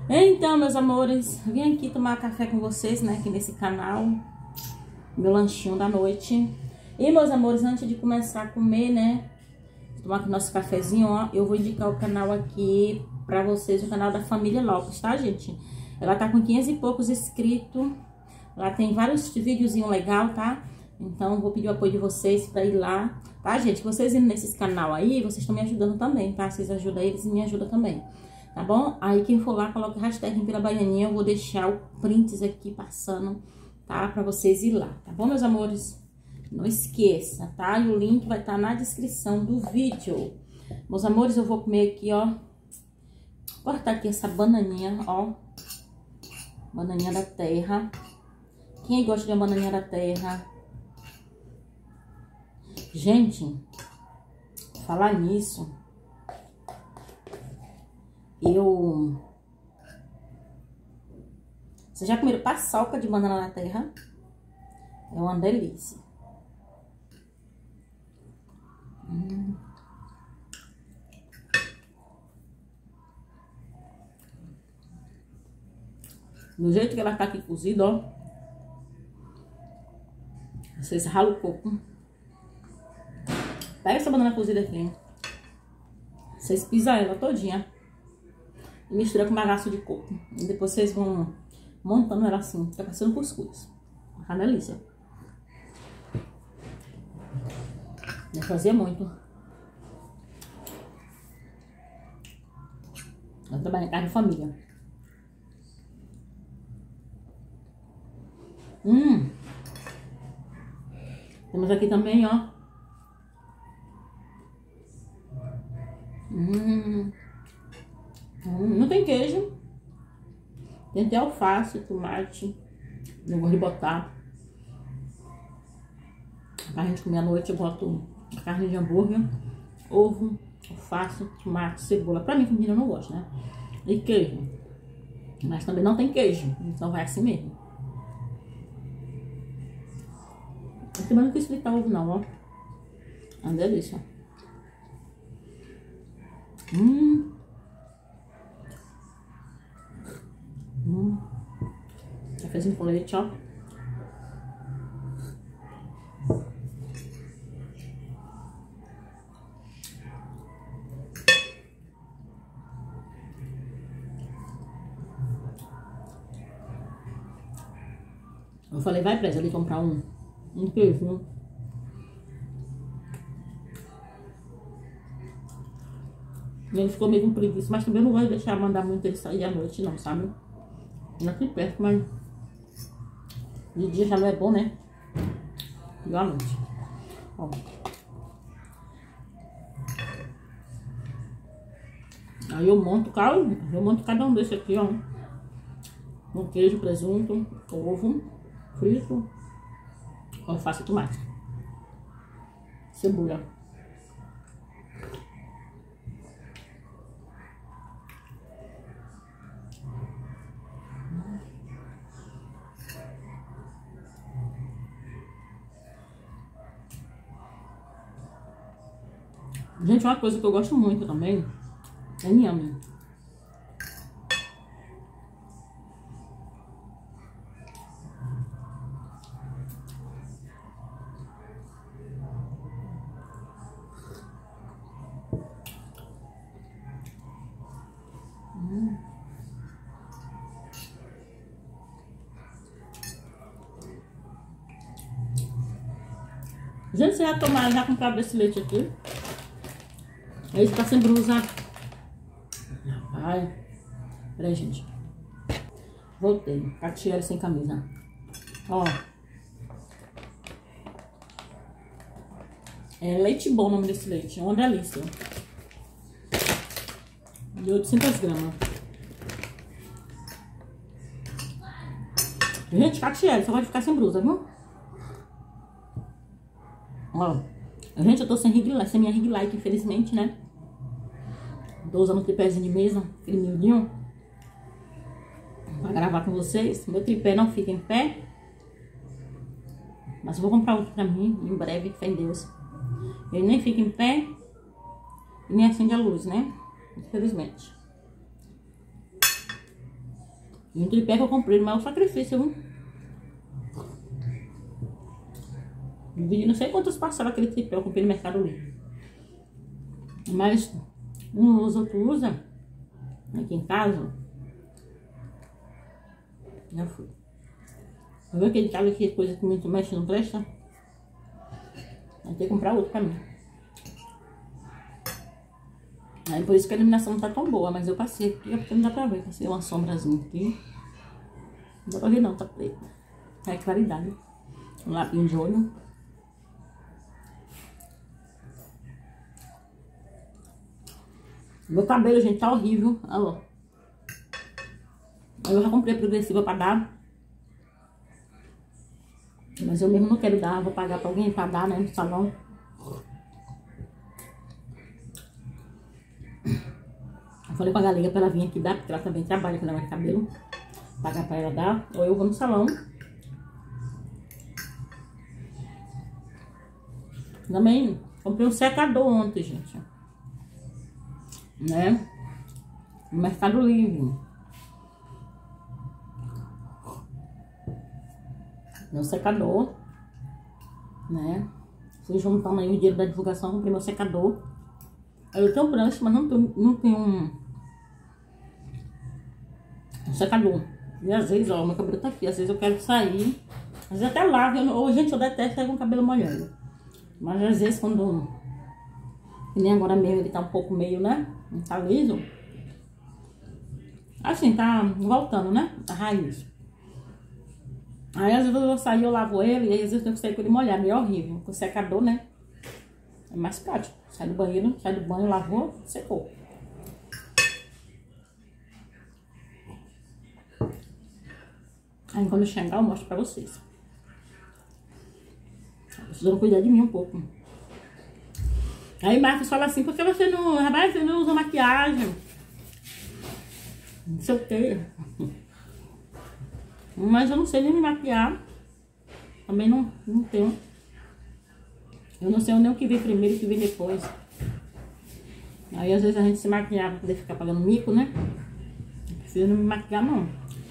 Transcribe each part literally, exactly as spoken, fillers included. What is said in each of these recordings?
Então, meus amores, vim aqui tomar café com vocês, né, aqui nesse canal, meu lanchinho da noite. E, meus amores, antes de começar a comer, né, tomar aqui nosso cafezinho, ó, eu vou indicar o canal aqui pra vocês, o canal da família Lopes, tá, gente? Ela tá com quinhentos e poucos inscritos, lá tem vários videozinhos legais, tá? Então, vou pedir o apoio de vocês pra ir lá, tá, gente? Vocês indo nesse canal aí, vocês estão me ajudando também, tá? Vocês ajudam eles e me ajudam também. Tá bom? Aí quem for lá, coloca hashtag Pela Baianinha. Eu vou deixar o prints aqui passando, tá? Pra vocês ir lá, tá bom, meus amores? Não esqueça, tá? E o link vai estar na descrição do vídeo. Meus amores, eu vou comer aqui, ó. Cortar aqui essa bananinha, ó. Bananinha da terra. Quem gosta de uma bananinha da terra? Gente, falar nisso... Eu... Vocês já comeram paçoca de banana da terra? É uma delícia. Hum. Do jeito que ela tá aqui cozida, ó. Vocês ralam o coco. Pega essa banana cozida aqui. Vocês pisam ela todinha. E mistura com bagaço de coco. E depois vocês vão montando ela assim. Fica parecendo cuscuz. Uma delícia. Eu fazia muito. Eu trabalho em casa de família. Hum. Temos aqui também, ó. Hum. Hum, não tem queijo. Tem até alface, tomate. Eu gosto de botar. Pra gente comer à noite, eu boto carne de hambúrguer, ovo, alface, tomate, cebola. Pra mim, comida eu não gosto, né? E queijo. Mas também não tem queijo. Então vai assim mesmo. Eu também não quis fritar ovo não, ó. É uma delícia. Hum. Hum. Cafezinho com leite, ó. Eu falei, vai presa ali comprar um, um queijo. Ele ficou meio com preguiça, mas também não vou deixar mandar muito ele sair à noite não, sabe? Aqui perto, mas de dia já não é bom, né? E à noite. Ó. Aí eu monto, eu monto cada um desse aqui, ó. Um queijo, presunto, ovo frito, alface e tomate. Cebola. Gente, uma coisa que eu gosto muito também é inhame. Hum. Gente, você já tomaram, já compraram desse leite aqui? Aí tá sem blusa. Ai. Peraí, gente. Voltei. Catiele sem camisa. Ó. É leite bom o nome desse leite. É uma delícia. De oitocentas gramas. Gente, Catiele, só pode ficar sem blusa, viu? Ó. Gente, eu tô sem ring light, sem minha ring light, infelizmente, né? Tô usando o tripézinho de mesa, aquele miudinho, pra gravar com vocês. Meu tripé não fica em pé. Mas eu vou comprar outro pra mim, em breve, fé em Deus. Ele nem fica em pé, e nem acende a luz, né? Infelizmente. E um tripé que eu comprei, mas é um sacrifício, viu? Dividi não sei quantas parcelas aquele tripé eu comprei no Mercado Livre. Mas um os outros usam aqui em casa. Já fui. Viu aquele casa que coisa que muito mexe não presta? Vai ter que comprar outro pra mim. Aí por isso que a iluminação não tá tão boa, mas eu passei aqui, porque não dá pra ver. Passei uma sombrazinha aqui. Não dá pra ver não, tá preto. É claridade. Um lapinho de olho. Meu cabelo, gente, tá horrível. Olha lá. Eu já comprei progressiva pra dar. Mas eu mesmo não quero dar. Vou pagar pra alguém pra dar, né, no salão. Eu falei pra Galega pra ela vir aqui dar, porque ela também trabalha com negócio de cabelo. Pagar pra ela dar. Ou eu vou no salão. Também comprei um secador ontem, gente. Né? No Mercado Livre. Meu secador. Né? Fui juntando aí o dinheiro da divulgação, comprei meu secador. Aí eu tenho um prancha, mas não tenho, não tenho um, um secador. E às vezes, ó, meu cabelo tá aqui. Às vezes eu quero sair. Às vezes até lavo. Eu, ou, gente, eu detesto sair com o cabelo molhado. Mas às vezes quando... Que nem agora mesmo, ele tá um pouco meio, né? Não tá liso. Assim, tá voltando, né? A raiz. Aí às vezes eu vou sair, eu lavo ele. E aí, às vezes eu tenho que sair com ele molhado. É horrível. Com o secador, né? É mais prático. Sai do banheiro, sai do banho, lavou, secou. Aí quando eu chegar eu mostro pra vocês. Precisam cuidar de mim um pouco. Aí Marcos fala assim, por que você não, rapaz, você não usa maquiagem? Não sei o que. Mas eu não sei nem me maquiar. Também não, não tenho. Eu não sei nem o que vem primeiro e o que vem depois. Aí às vezes a gente se maquiar pra poder ficar pagando mico, né? Não precisa não me maquiar não.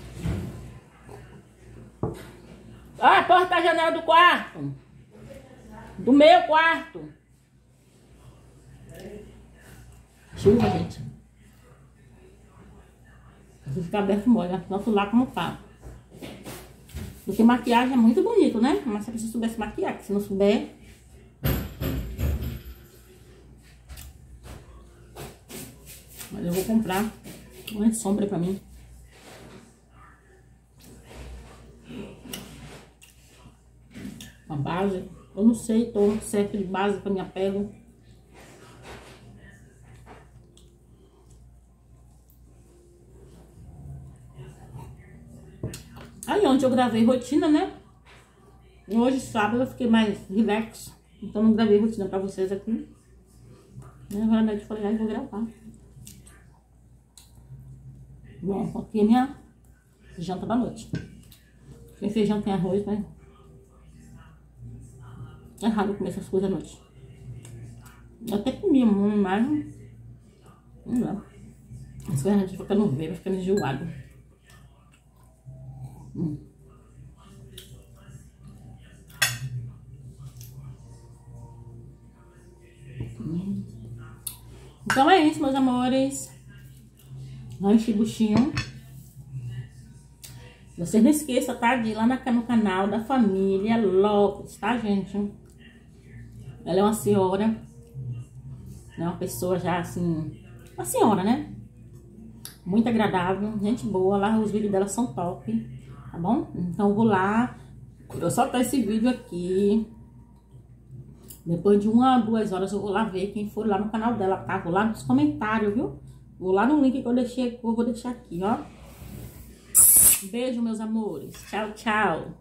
Ah, porta a janela do quarto. Do meu quarto. Chuva, gente. Se ficar aberto, molha. Nosso lá como tá. Porque maquiagem é muito bonito, né? Mas você precisa souber se maquiar. Porque se não souber... Mas eu vou comprar uma sombra pra mim. Uma base. Eu não sei, tô certo de base pra minha pele. Aí ontem eu gravei rotina, né? Hoje, sábado, eu fiquei mais relax. Então não gravei rotina pra vocês aqui. Na verdade, eu falei, ah, eu vou gravar. Bom, aqui é minha janta da noite. Tem feijão, tem arroz, mas... É raro comer essas coisas à noite. Eu até comia muito, mas... Não dá. As coisas a gente fica no ver, vai ficando enjoado. Hum. Hum. Então é isso, meus amores. Lanche buchinho. Vocês não esqueçam, tá? De ir lá no canal da família Lopes, tá, gente? Ela é uma senhora. É uma pessoa já assim... Uma senhora, né? Muito agradável, gente boa. Lá os vídeos dela são top. Tá bom? Então eu vou lá. Eu soltar esse vídeo aqui. Depois de uma, duas horas eu vou lá ver quem for lá no canal dela, tá? Vou lá nos comentários, viu? Vou lá no link que eu deixei, eu vou deixar aqui, ó. Beijo, meus amores. Tchau, tchau.